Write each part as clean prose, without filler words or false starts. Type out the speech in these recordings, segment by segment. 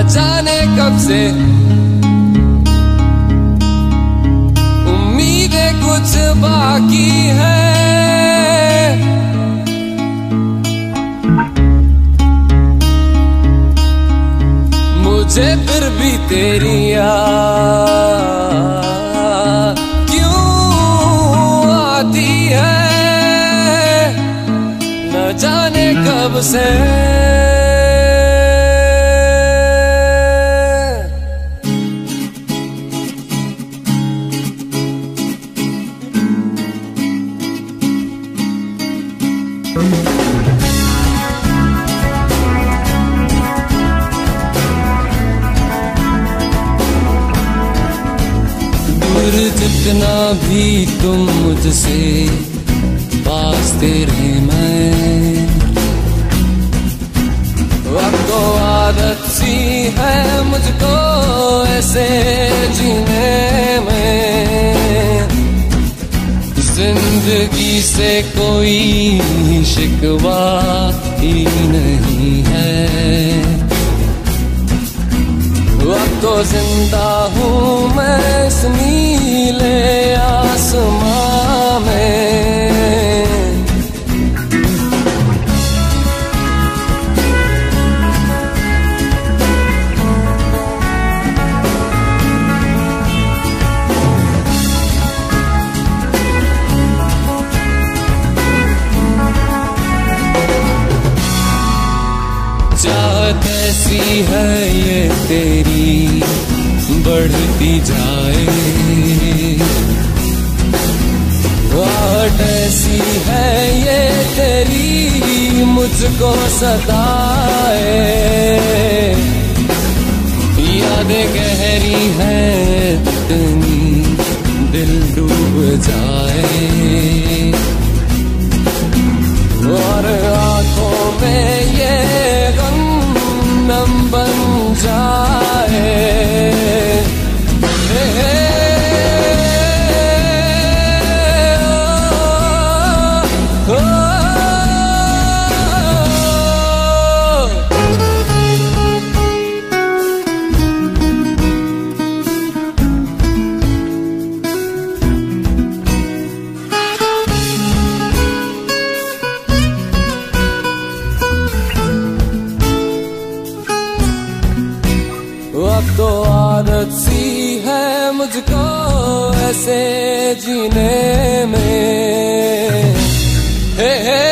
जाने कब से उम्मीदें कुछ बाकी है, मुझे फिर भी तेरी याद क्यों आती है, न जाने कब से। जितना भी तुम मुझसे पास तेरे मैं, अब तो आदत सी है मुझको ऐसे जीने में, जिंदगी से कोई शिकवा ही नहीं है, अब तो जिंदा हूँ मैं इस नीले आसमां में। चाहत ऐसी है ये तेरी बढ़ती जाए, वाट ऐसी है ये तेरी मुझको सताए, यादें गहरी हैं इतनी दिल डूब जाए, और आंखों में ये गम नम बन जाए। तो आदत सी है मुझको ऐसे जीने में, हे हे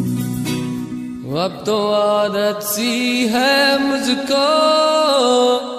अब तो आदत सी है मुझको